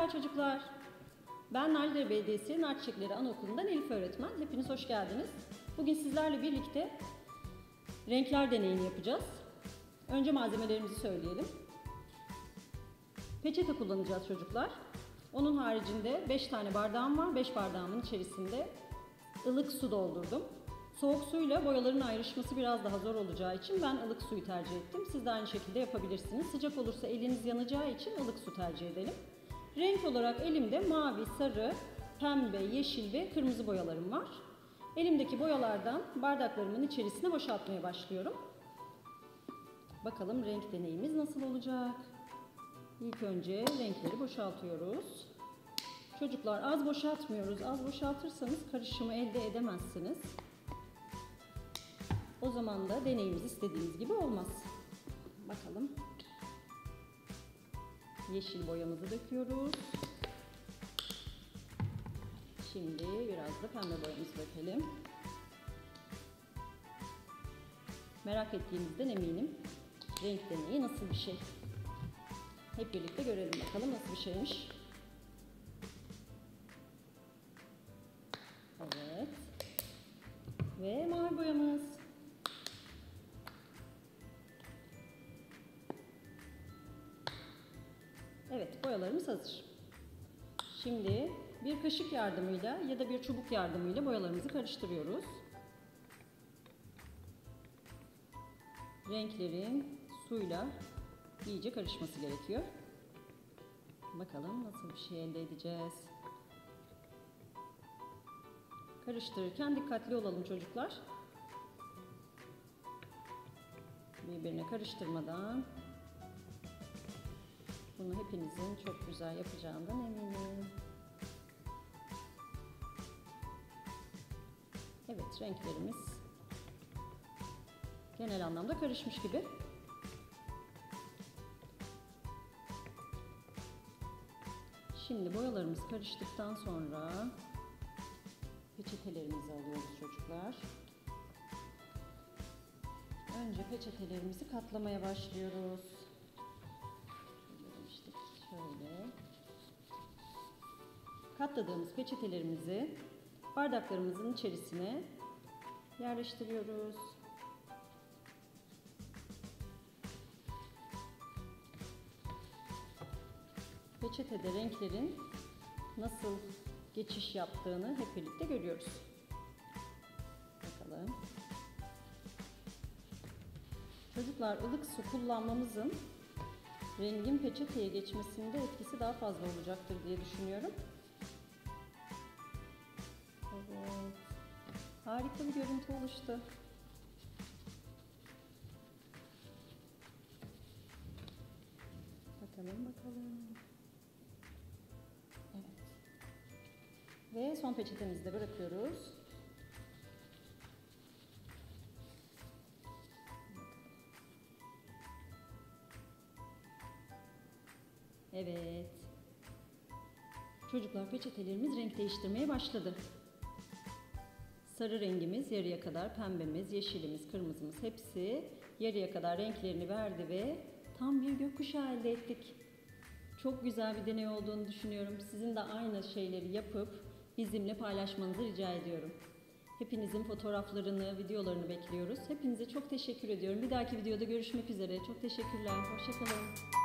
Merhaba çocuklar. Ben Nalidere Belediyesi Nar Çiçekleri Anaokulu'ndan Elif öğretmen. Hepiniz hoş geldiniz. Bugün sizlerle birlikte renkler deneyini yapacağız. Önce malzemelerimizi söyleyelim. Peçete kullanacağız çocuklar. Onun haricinde 5 tane bardağım var. 5 bardağımın içerisinde ılık su doldurdum. Soğuk suyla boyaların ayrışması biraz daha zor olacağı için ben ılık suyu tercih ettim. Siz de aynı şekilde yapabilirsiniz. Sıcak olursa eliniz yanacağı için ılık su tercih edelim. Renk olarak elimde mavi, sarı, pembe, yeşil ve kırmızı boyalarım var. Elimdeki boyalardan bardaklarımın içerisine boşaltmaya başlıyorum. Bakalım renk deneyimiz nasıl olacak? İlk önce renkleri boşaltıyoruz. Çocuklar az boşaltmıyoruz. Az boşaltırsanız karışımı elde edemezsiniz. O zaman da deneyimiz istediğimiz gibi olmaz. Bakalım. Yeşil boyamızı döküyoruz. Şimdi biraz da pembe boyamızı dökelim. Merak ettiğinizden eminim. Renk deneyi nasıl bir şey? Hep birlikte görelim bakalım nasıl bir şeymiş. Evet. Ve mavi boyamız. Evet, boyalarımız hazır. Şimdi bir kaşık yardımıyla ya da bir çubuk yardımıyla boyalarımızı karıştırıyoruz. Renklerin suyla iyice karışması gerekiyor. Bakalım nasıl bir şey elde edeceğiz. Karıştırırken dikkatli olalım çocuklar. Birbirine karıştırmadan. Bunu hepinizin çok güzel yapacağından eminim. Evet, renklerimiz genel anlamda karışmış gibi. Şimdi boyalarımız karıştıktan sonra peçetelerimizi alıyoruz çocuklar. Önce peçetelerimizi katlamaya başlıyoruz. Şöyle. Katladığımız peçetelerimizi bardaklarımızın içerisine yerleştiriyoruz. Peçetede renklerin nasıl geçiş yaptığını hep birlikte görüyoruz. Bakalım. Çocuklar, ılık su kullanmamızın rengin peçeteye geçmesinde etkisi daha fazla olacaktır diye düşünüyorum. Evet. Harika bir görüntü oluştu. Bakalım. Evet. Ve son peçetemizi de bırakıyoruz. Evet. Çocuklar, peçetelerimiz renk değiştirmeye başladı. Sarı rengimiz yarıya kadar, pembemiz, yeşilimiz, kırmızımız hepsi yarıya kadar renklerini verdi ve tam bir gökkuşağı elde ettik. Çok güzel bir deney olduğunu düşünüyorum. Sizin de aynı şeyleri yapıp bizimle paylaşmanızı rica ediyorum. Hepinizin fotoğraflarını, videolarını bekliyoruz. Hepinize çok teşekkür ediyorum. Bir dahaki videoda görüşmek üzere. Çok teşekkürler. Hoşça kalın.